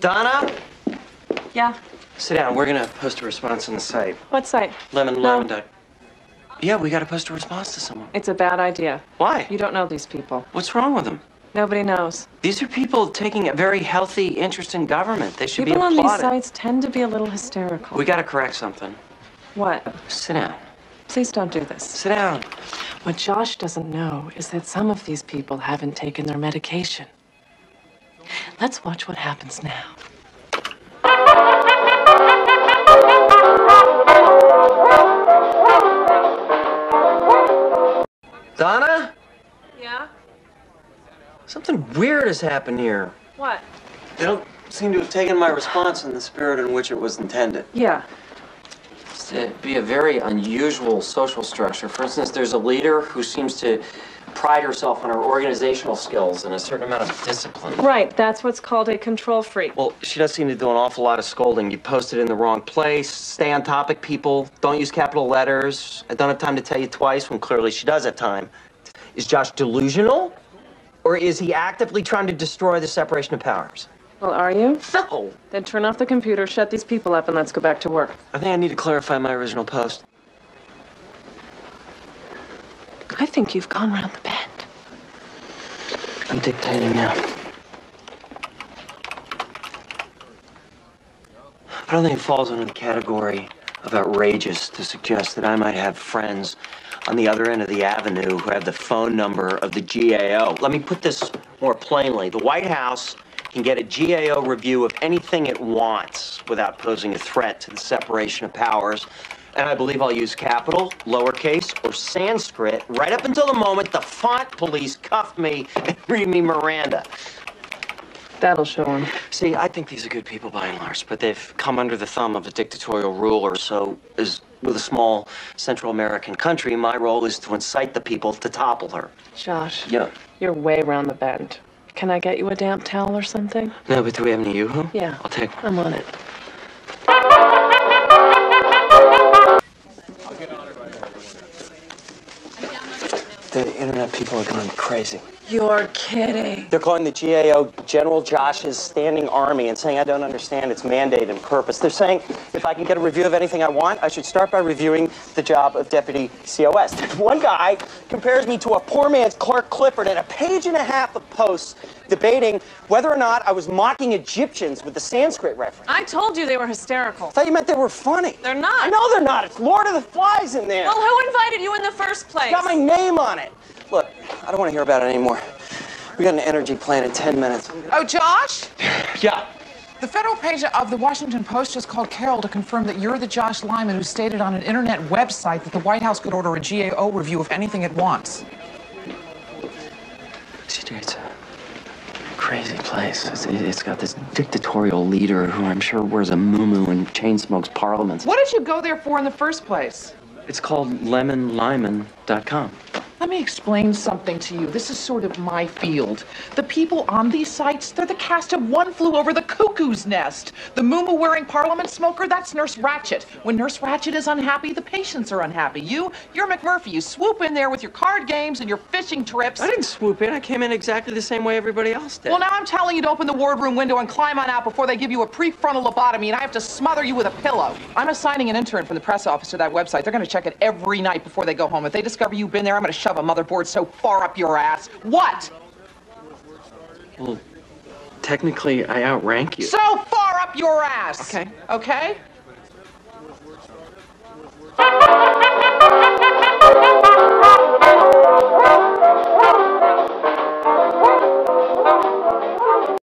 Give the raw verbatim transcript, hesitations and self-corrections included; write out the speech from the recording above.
Donna? Yeah? Sit down. We're gonna post a response on the site. What site? Lemon, No. lemon. Dot. Yeah, we gotta post a response to someone. It's a bad idea. Why? You don't know these people. What's wrong with them? Nobody knows. These are people taking a very healthy interest in government. They should People be on applauded. these sites tend to be a little hysterical. We gotta correct something. What? Sit down. Please don't do this. Sit down. What Josh doesn't know is that some of these people haven't taken their medication. Let's watch what happens now. Donna? Yeah? Something weird has happened here. What? They don't seem to have taken my response in the spirit in which it was intended. Yeah. It'd be a very unusual social structure. For instance, there's a leader who seems to pride herself on her organizational skills and a certain amount of discipline. Right, that's what's called a control freak. Well, she does seem to do an awful lot of scolding. You post it in the wrong place, stay on topic, people, don't use capital letters. I don't have time to tell you twice when clearly she does have time. Is Josh delusional? Or is he actively trying to destroy the separation of powers? Well, are you? No. Then turn off the computer, shut these people up, and let's go back to work. I think I need to clarify my original post. I think you've gone round the bend. I'm dictating now. I don't think it falls under the category of outrageous to suggest that I might have friends on the other end of the avenue who have the phone number of the G A O. Let me put this more plainly. The White House can get a G A O review of anything it wants without posing a threat to the separation of powers. And I believe I'll use capital, lowercase, or Sanskrit right up until the moment the font police cuff me and read me Miranda. That'll show them. See, I think these are good people by and large, but they've come under the thumb of a dictatorial ruler. So, as with a small Central American country, my role is to incite the people to topple her. Josh. Yeah. You're way round the bend. Can I get you a damp towel or something? No, but do we have any Yoo-hoo? Yeah. I'll take one. I'm on it. The internet people are going crazy. You're kidding. They're calling the G A O General Josh's standing army and saying I don't understand its mandate and purpose. They're saying if I can get a review of anything I want, I should start by reviewing the job of Deputy C O S. One guy compares me to a poor man's Clark Clifford and a page and a half of posts debating whether or not I was mocking Egyptians with the Sanskrit reference. I told you they were hysterical. I thought you meant they were funny. They're not. I know they're not. It's Lord of the Flies in there. Well, who invited you in the first place? Got my name on it. Look, I don't want to hear about it anymore. We got an energy plan in ten minutes. Oh, Josh? Yeah. The federal page of the Washington Post just called Carol to confirm that you're the Josh Lyman who stated on an internet website that the White House could order a G A O review of anything it wants. C J, it's a crazy place. It's, it's got this dictatorial leader who I'm sure wears a muumuu and chain smokes parliaments. What did you go there for in the first place? It's called lemon lyman dot com. Let me explain something to you. This is sort of my field. The people on these sites, they're the cast of One Flew Over the Cuckoo's Nest. The muumuu-wearing parliament smoker, that's Nurse Ratched. When Nurse Ratched is unhappy, the patients are unhappy. You, you're McMurphy. You swoop in there with your card games and your fishing trips. I didn't swoop in. I came in exactly the same way everybody else did. Well, now I'm telling you to open the wardroom window and climb on out before they give you a prefrontal lobotomy and I have to smother you with a pillow. I'm assigning an intern from the press office to that website. They're going to check it every night before they go home. If they discover you've been there, I'm going to shove a motherboard so far up your ass. What? Well, technically, I outrank you. So far up your ass. Okay. Okay?